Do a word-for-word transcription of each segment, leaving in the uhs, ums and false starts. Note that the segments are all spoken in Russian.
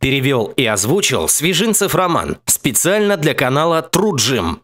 Перевел и озвучил Свежинцев Роман. Специально для канала True Gym.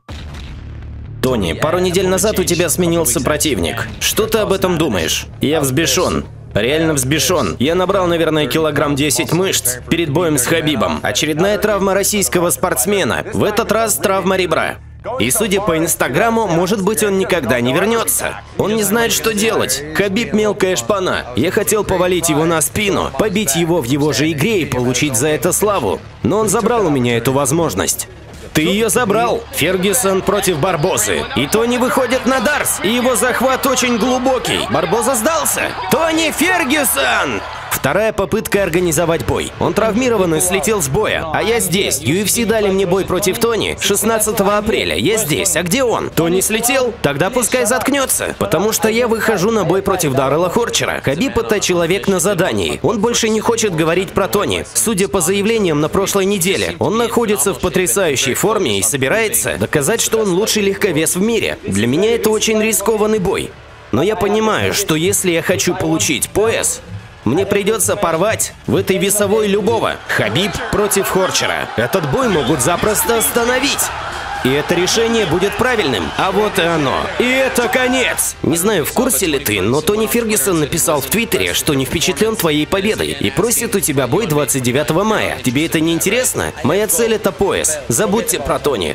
Тони, пару недель назад у тебя сменился противник. Что ты об этом думаешь? Я взбешен. Реально взбешен. Я набрал, наверное, килограмм десять мышц перед боем с Хабибом. Очередная травма российского спортсмена. В этот раз травма ребра. И судя по инстаграму, может быть, он никогда не вернется. Он не знает, что делать. Хабиб мелкая шпана. Я хотел повалить его на спину, побить его в его же игре и получить за это славу. Но он забрал у меня эту возможность. Ты ее забрал. Фергюсон против Барбозы. И Тони выходит на Дарс, и его захват очень глубокий. Барбоза сдался. Тони Фергюсон! Вторая попытка организовать бой. Он травмирован и слетел с боя. А я здесь. ю эф си дали мне бой против Тони шестнадцатого апреля. Я здесь. А где он? Тони слетел? Тогда пускай заткнется. Потому что я выхожу на бой против Даррела Хорчера. Хабиб — это человек на задании. Он больше не хочет говорить про Тони. Судя по заявлениям на прошлой неделе, он находится в потрясающей форме и собирается доказать, что он лучший легковес в мире. Для меня это очень рискованный бой. Но я понимаю, что если я хочу получить пояс, мне придется порвать в этой весовой любого. Хабиб против Хорчера. Этот бой могут запросто остановить. И это решение будет правильным. А вот и оно. И это конец. Не знаю, в курсе ли ты, но Тони Фергюсон написал в Твиттере, что не впечатлен твоей победой и просит у тебя бой двадцать девятого мая. Тебе это не интересно? Моя цель — это пояс. Забудьте про Тони.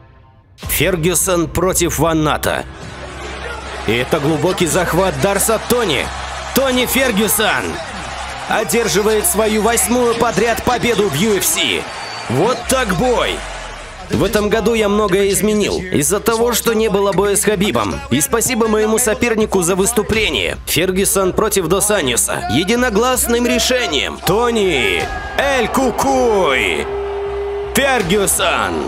Фергюсон против Ванната. И это глубокий захват Дарса Тони. Тони Фергюсон одерживает свою восьмую подряд победу в ю эф си. Вот так бой! В этом году я многое изменил из-за того, что не было боя с Хабибом. И спасибо моему сопернику за выступление. Фергюсон против Дос Аньоса. Единогласным решением. Тони Эль Кукуй Фергюсон.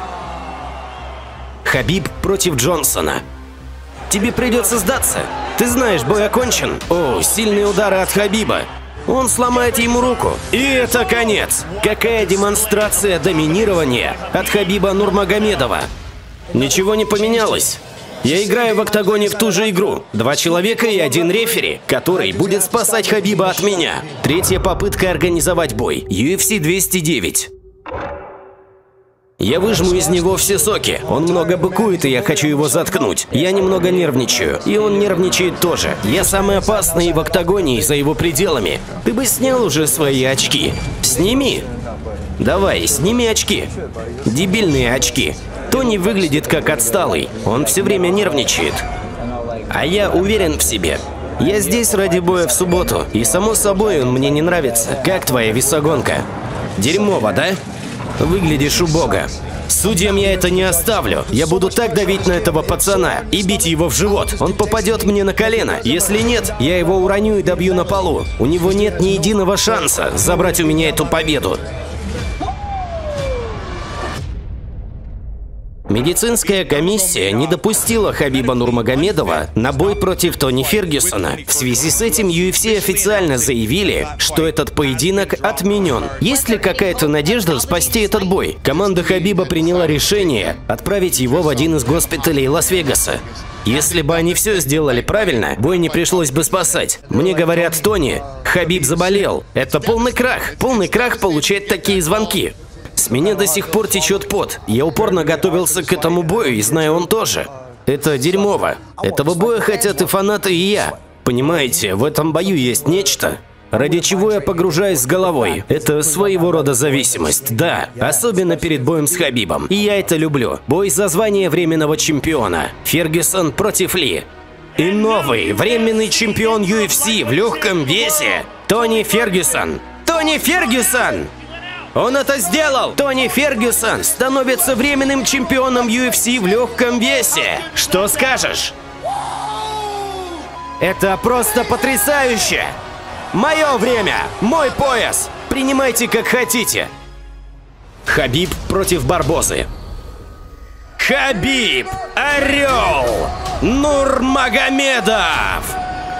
Хабиб против Джонсона. Тебе придется сдаться. Ты знаешь, бой окончен. О, сильные удары от Хабиба. Он сломает ему руку. И это конец. Какая демонстрация доминирования от Хабиба Нурмагомедова. Ничего не поменялось. Я играю в октагоне в ту же игру. Два человека и один рефери, который будет спасать Хабиба от меня. Третья попытка организовать бой. ю эф си двести девять. Я выжму из него все соки. Он много быкует, и я хочу его заткнуть. Я немного нервничаю, и он нервничает тоже. Я самый опасный в октагоне и за его пределами. Ты бы снял уже свои очки. Сними. Давай, сними очки. Дебильные очки. Тони выглядит как отсталый. Он все время нервничает. А я уверен в себе. Я здесь ради боя в субботу, и само собой он мне не нравится. Как твоя весогонка? Дерьмово, да? Выглядишь убого. Судьям я это не оставлю. Я буду так давить на этого пацана и бить его в живот. Он попадет мне на колено. Если нет, я его уроню и добью на полу. У него нет ни единого шанса забрать у меня эту победу. Медицинская комиссия не допустила Хабиба Нурмагомедова на бой против Тони Фергюсона. В связи с этим ю эф си официально заявили, что этот поединок отменен. Есть ли какая-то надежда спасти этот бой? Команда Хабиба приняла решение отправить его в один из госпиталей Лас-Вегаса. Если бы они все сделали правильно, бой не пришлось бы спасать. Мне говорят, Тони, Хабиб заболел. Это полный крах. Полный крах получать такие звонки. С меня до сих пор течет пот. Я упорно готовился к этому бою, и знаю, он тоже. Это дерьмово. Этого боя хотят и фанаты, и я. Понимаете, в этом бою есть нечто, ради чего я погружаюсь с головой. Это своего рода зависимость, да. Особенно перед боем с Хабибом. И я это люблю. Бой за звание временного чемпиона. Фергюсон против Ли. И новый временный чемпион ю эф си в легком весе. Тони Фергюсон. Тони Фергюсон! Он это сделал! Тони Фергюсон становится временным чемпионом ю эф си в легком весе. Что скажешь? Это просто потрясающе! Мое время! Мой пояс! Принимайте как хотите. Хабиб против Барбозы. Хабиб! Орел! Нурмагомедов!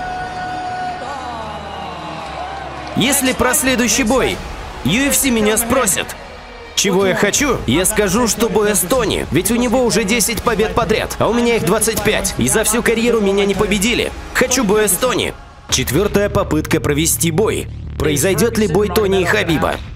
Если про следующий бой ю эф си меня спросят, чего я хочу, я скажу, что боя с Тони, ведь у него уже десять побед подряд, а у меня их двадцать пять, и за всю карьеру меня не победили. Хочу боя с Тони. Четвертая попытка провести бой. Произойдет ли бой Тони и Хабиба?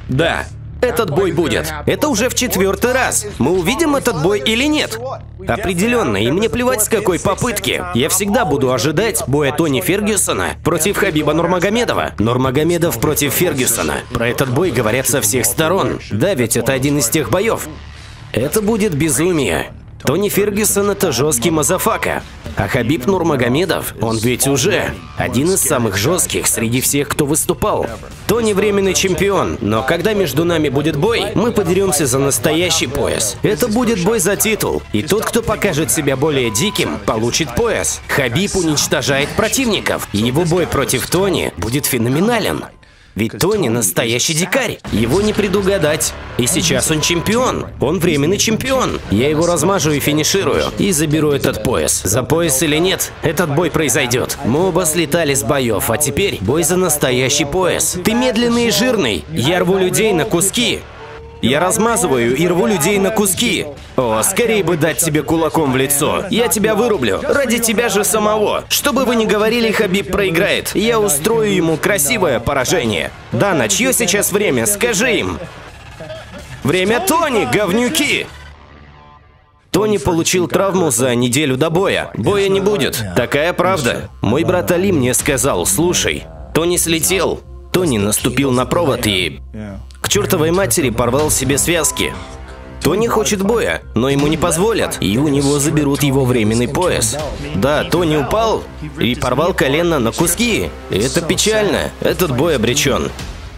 Да, этот бой будет. Это уже в четвертый раз. Мы увидим этот бой или нет? Определенно, и мне плевать с какой попытки. Я всегда буду ожидать боя Тони Фергюсона против Хабиба Нурмагомедова. Нурмагомедов против Фергюсона. Про этот бой говорят со всех сторон. Да, ведь это один из тех боев. Это будет безумие. Тони Фергюсон — это жесткий мазафака. А Хабиб Нурмагомедов, он ведь уже один из самых жестких среди всех, кто выступал. Тони временный чемпион, но когда между нами будет бой, мы подеремся за настоящий пояс. Это будет бой за титул. И тот, кто покажет себя более диким, получит пояс. Хабиб уничтожает противников, и его бой против Тони будет феноменален. Ведь Тони настоящий дикарь, его не предугадать. И сейчас он чемпион, он временный чемпион. Я его размажу и финиширую, и заберу этот пояс. За пояс или нет, этот бой произойдет. Мы оба слетали с боев, а теперь бой за настоящий пояс. Ты медленный и жирный, я рву людей на куски. Я размазываю и рву людей на куски. О, скорее бы дать тебе кулаком в лицо. Я тебя вырублю. Ради тебя же самого. Что бы вы ни говорили, Хабиб проиграет. Я устрою ему красивое поражение. Дана, чье сейчас время? Скажи им. Время Тони, говнюки! Тони получил травму за неделю до боя. Боя не будет. Такая правда. Мой брат Али мне сказал, слушай, Тони слетел. Тони наступил на провод и... к чертовой матери порвал себе связки. Тони хочет боя, но ему не позволят, и у него заберут его временный пояс. Да, Тони упал и порвал колено на куски. И это печально, этот бой обречен.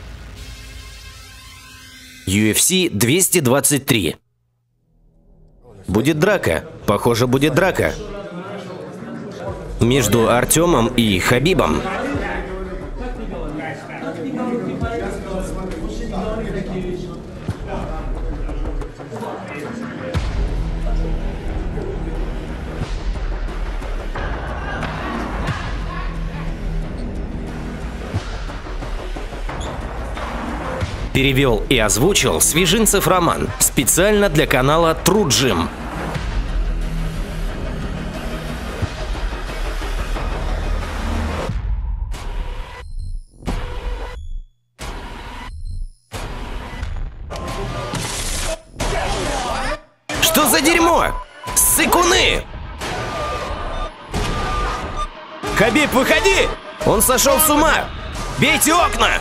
ю эф си двести двадцать три. Будет драка, похоже, будет драка. Между Артемом и Хабибом. Перевел и озвучил Свежинцев Роман специально для канала TrueGym. Что за дерьмо? Сыкуны! Хабиб, выходи! Он сошел с ума! Бейте окна!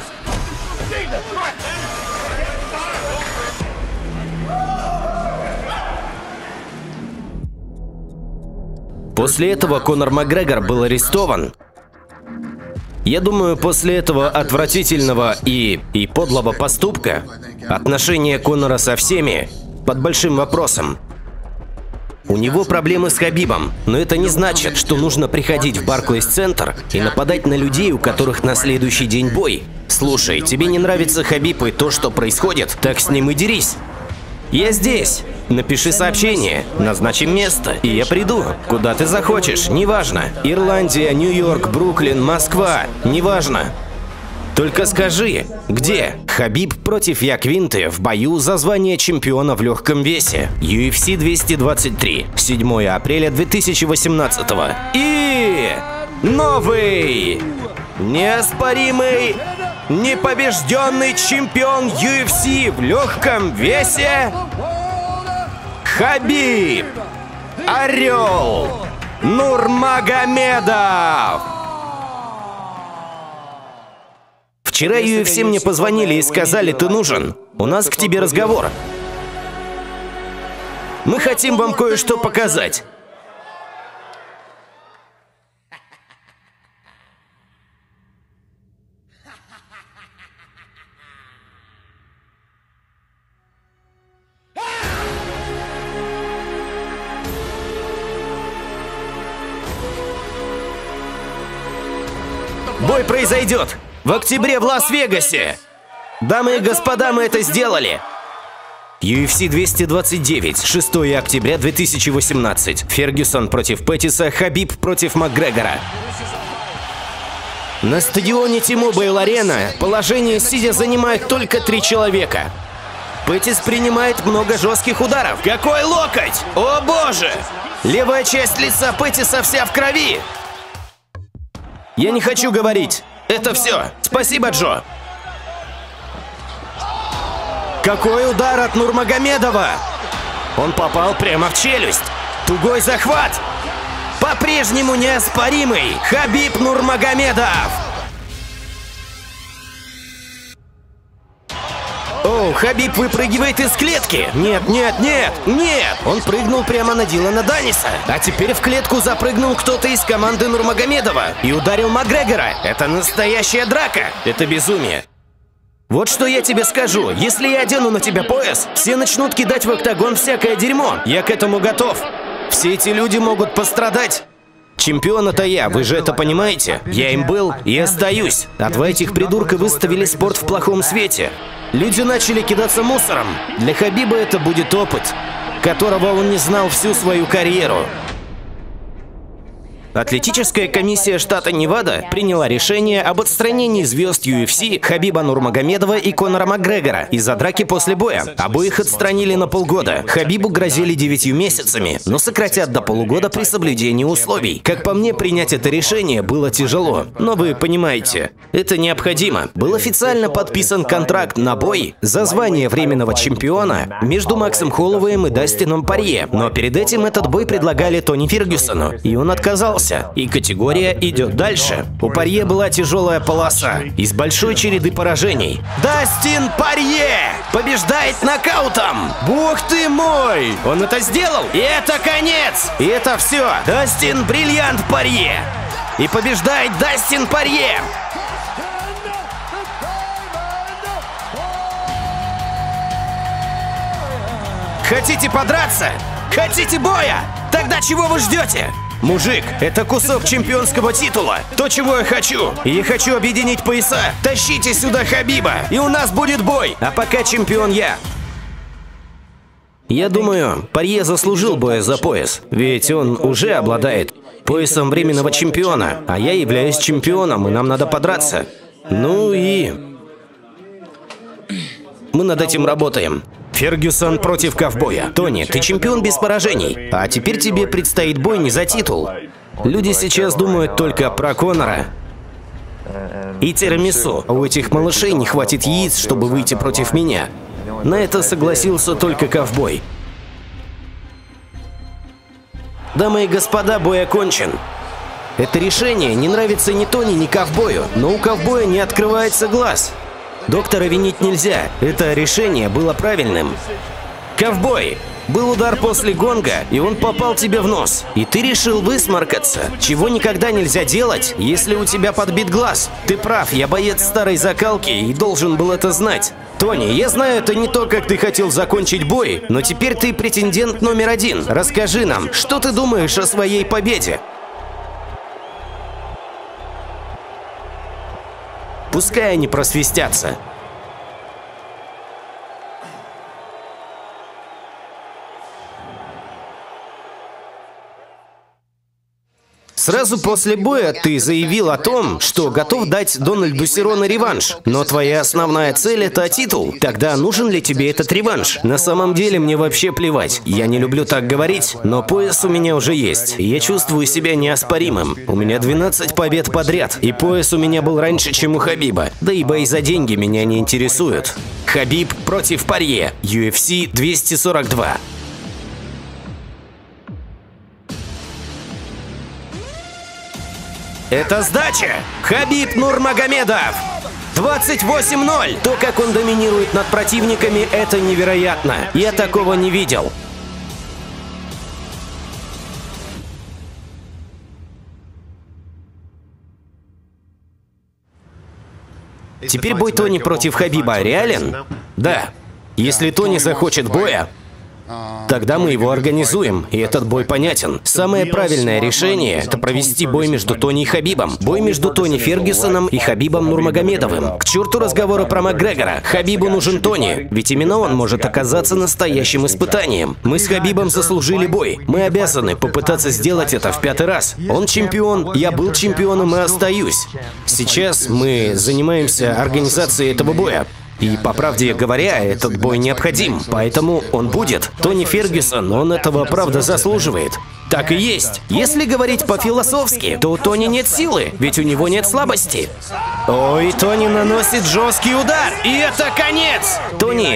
После этого Конор Макгрегор был арестован. Я думаю, после этого отвратительного и, и подлого поступка отношение Конора со всеми под большим вопросом. У него проблемы с Хабибом, но это не значит, что нужно приходить в Барклэйс-центр и нападать на людей, у которых на следующий день бой. Слушай, тебе не нравится Хабиб и то, что происходит, так с ним и дерись. Я здесь. Напиши сообщение, назначим место, и я приду, куда ты захочешь, неважно. Ирландия, Нью-Йорк, Бруклин, Москва, неважно. Только скажи, где? Хабиб против Яквинты в бою за звание чемпиона в легком весе. ю эф си двести двадцать три. седьмое апреля две тысячи восемнадцатого. И новый, неоспоримый, непобежденный чемпион ю эф си в легком весе Хабиб Орел Нурмагомедов. Вчера ю эф си мне позвонили и сказали, ты нужен. У нас к тебе разговор. Мы хотим вам кое-что показать. Бой произойдет в октябре в Лас-Вегасе. Дамы и господа, мы это сделали. ю эф си двести двадцать девять, шестое октября две тысячи восемнадцать. Фергюсон против Петтиса, Хабиб против Макгрегора. На стадионе T-Mobile-Arena положение сидя занимает только три человека. Петтис принимает много жестких ударов. Какой локоть! О боже! Левая часть лица Петтиса вся в крови. Я не хочу говорить. Это все. Спасибо, Джо. Какой удар от Нурмагомедова! Он попал прямо в челюсть. Тугой захват. По-прежнему неоспоримый Хабиб Нурмагомедов. О, Хабиб выпрыгивает из клетки. Нет, нет, нет, нет. Он прыгнул прямо на Дилана Даниса. А теперь в клетку запрыгнул кто-то из команды Нурмагомедова и ударил Макгрегора. Это настоящая драка. Это безумие. Вот что я тебе скажу. Если я одену на тебя пояс, все начнут кидать в октагон всякое дерьмо. Я к этому готов. Все эти люди могут пострадать. Чемпион это я, вы же это понимаете? Я им был и остаюсь. А два этих придурка выставили спорт в плохом свете. Люди начали кидаться мусором. Для Хабиба это будет опыт, которого он не знал всю свою карьеру. Атлетическая комиссия штата Невада приняла решение об отстранении звезд ю эф си Хабиба Нурмагомедова и Конора Макгрегора из-за драки после боя. Обоих отстранили на полгода. Хабибу грозили девятью месяцами, но сократят до полугода при соблюдении условий. Как по мне, принять это решение было тяжело. Но вы понимаете, это необходимо. Был официально подписан контракт на бой за звание временного чемпиона между Максом Холлоуэем и Дастином Порье. Но перед этим этот бой предлагали Тони Фергюсону, и он отказался. И категория идет дальше. У Порье была тяжелая полоса из большой череды поражений. Дастин Порье побеждает нокаутом! Бог ты мой! Он это сделал? И это конец! И это все! Дастин Бриллиант Порье! И побеждает Дастин Порье! Хотите подраться? Хотите боя? Тогда чего вы ждете? Мужик, это кусок чемпионского титула. То, чего я хочу. И я хочу объединить пояса. Тащите сюда Хабиба, и у нас будет бой. А пока чемпион я. Я думаю, Порье заслужил боя за пояс. Ведь он уже обладает поясом временного чемпиона. А я являюсь чемпионом, и нам надо подраться. Ну и... мы над этим работаем. Фергюсон против ковбоя. Тони, ты чемпион без поражений. А теперь тебе предстоит бой не за титул. Люди сейчас думают только про Конора и тирамису. У этих малышей не хватит яиц, чтобы выйти против меня. На это согласился только ковбой. Дамы и господа, бой окончен. Это решение не нравится ни Тони, ни ковбою, но у ковбоя не открывается глаз. Доктора винить нельзя, это решение было правильным. Ковбой, был удар после гонга, и он попал тебе в нос. И ты решил высморкаться, чего никогда нельзя делать, если у тебя подбит глаз. Ты прав, я боец старой закалки и должен был это знать. Тони, я знаю, это не то, как ты хотел закончить бой, но теперь ты претендент номер один. Расскажи нам, что ты думаешь о своей победе? Пускай они просвистятся. Сразу после боя ты заявил о том, что готов дать Дональду Сероне реванш. Но твоя основная цель – это титул. Тогда нужен ли тебе этот реванш? На самом деле мне вообще плевать. Я не люблю так говорить, но пояс у меня уже есть. И я чувствую себя неоспоримым. У меня двенадцать побед подряд. И пояс у меня был раньше, чем у Хабиба. Да и бои за деньги меня не интересуют. Хабиб против Порье. ю эф си двести сорок два. Это сдача! Хабиб Нурмагомедов! двадцать восемь ноль! То, как он доминирует над противниками, это невероятно. Я такого не видел. Теперь бой Тони против Хабиба реален? Да. Если Тони захочет боя, тогда мы его организуем, и этот бой понятен. Самое правильное решение – это провести бой между Тони и Хабибом. Бой между Тони Фергюсоном и Хабибом Нурмагомедовым. К черту разговоры про Макгрегора. Хабибу нужен Тони, ведь именно он может оказаться настоящим испытанием. Мы с Хабибом заслужили бой. Мы обязаны попытаться сделать это в пятый раз. Он чемпион, я был чемпионом и остаюсь. Сейчас мы занимаемся организацией этого боя. И, по правде говоря, этот бой необходим, поэтому он будет. Тони Фергюсон, он этого, правда, заслуживает. Так и есть. Если говорить по-философски, то у Тони нет силы, ведь у него нет слабости. Ой, Тони наносит жесткий удар, и это конец! Тони,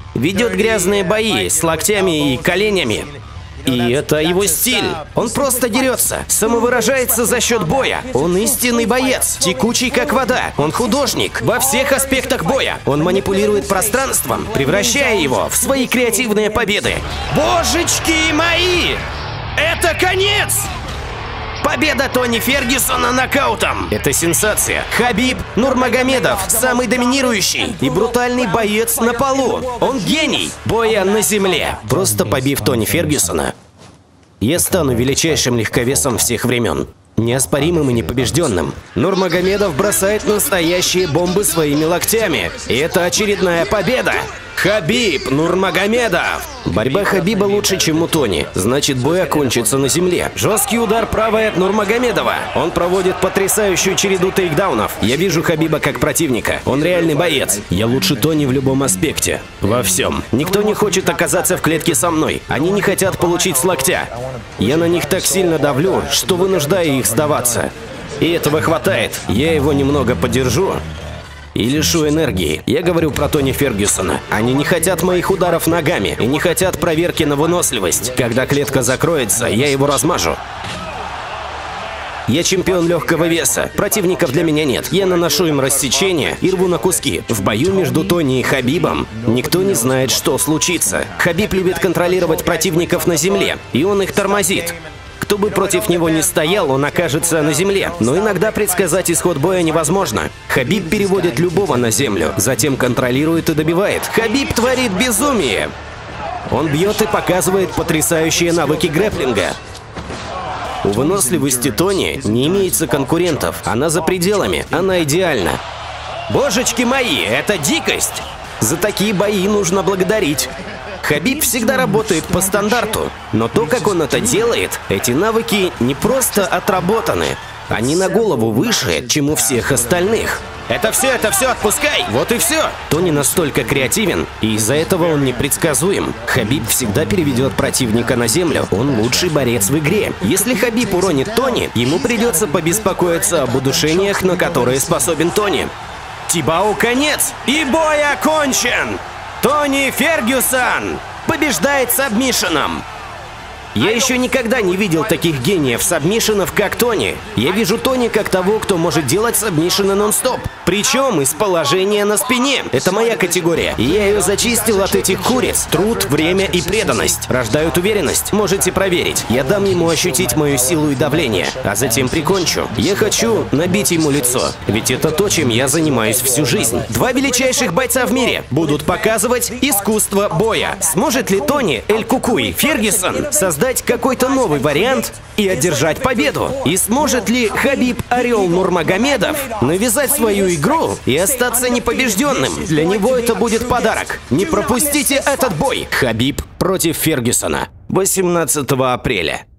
Ведет грязные бои с локтями и коленями. И это его стиль. Он просто дерется, самовыражается за счет боя. Он истинный боец, текучий как вода. Он художник во всех аспектах боя. Он манипулирует пространством, превращая его в свои креативные победы. Божечки мои! Это конец! Победа Тони Фергюсона нокаутом! Это сенсация. Хабиб Нурмагомедов, самый доминирующий и брутальный боец на полу. Он гений боя на земле. Просто побив Тони Фергюсона, я стану величайшим легковесом всех времен. Неоспоримым и непобежденным. Нурмагомедов бросает настоящие бомбы своими локтями. И это очередная победа. Хабиб Нурмагомедов! Борьба Хабиба лучше, чем у Тони. Значит, бой окончится на земле. Жесткий удар правой от Нурмагомедова. Он проводит потрясающую череду тейкдаунов. Я вижу Хабиба как противника. Он реальный боец. Я лучше Тони в любом аспекте. Во всем. Никто не хочет оказаться в клетке со мной. Они не хотят получить с локтя. Я на них так сильно давлю, что вынуждаю их сдаваться. И этого хватает. Я его немного подержу и лишу энергии. Я говорю про Тони Фергюсона. Они не хотят моих ударов ногами и не хотят проверки на выносливость. Когда клетка закроется, я его размажу. Я чемпион легкого веса. Противников для меня нет. Я наношу им рассечение и рву на куски. В бою между Тони и Хабибом никто не знает, что случится. Хабиб любит контролировать противников на земле, и он их тормозит. Кто бы против него ни стоял, он окажется на земле. Но иногда предсказать исход боя невозможно. Хабиб переводит любого на землю, затем контролирует и добивает. Хабиб творит безумие. Он бьет и показывает потрясающие навыки грэпплинга. У выносливости Тони не имеется конкурентов. Она за пределами. Она идеальна. Божечки мои, это дикость! За такие бои нужно благодарить. Хабиб всегда работает по стандарту, но то, как он это делает, эти навыки не просто отработаны, они на голову выше, чем у всех остальных. Это все, это все, отпускай! Вот и все! Тони настолько креативен, и из-за этого он непредсказуем. Хабиб всегда переведет противника на землю, он лучший борец в игре. Если Хабиб уронит Тони, ему придется побеспокоиться об удушениях, на которые способен Тони. Тибау конец, и бой окончен! Тони Фергюсон побеждает сабмишеном. Я еще никогда не видел таких гениев сабмишенов, как Тони. Я вижу Тони как того, кто может делать сабмишены нон-стоп. Причем из положения на спине. Это моя категория. И я ее зачистил от этих куриц. Труд, время и преданность рождают уверенность. Можете проверить. Я дам ему ощутить мою силу и давление, а затем прикончу. Я хочу набить ему лицо. Ведь это то, чем я занимаюсь всю жизнь. Два величайших бойца в мире будут показывать искусство боя. Сможет ли Тони Эль Кукуй Фергюсон создать какой-то новый вариант и одержать победу? И сможет ли Хабиб Орел Нурмагомедов навязать свою игру и остаться непобежденным? Для него это будет подарок. Не пропустите этот бой. Хабиб против Фергюсона. восемнадцатого апреля.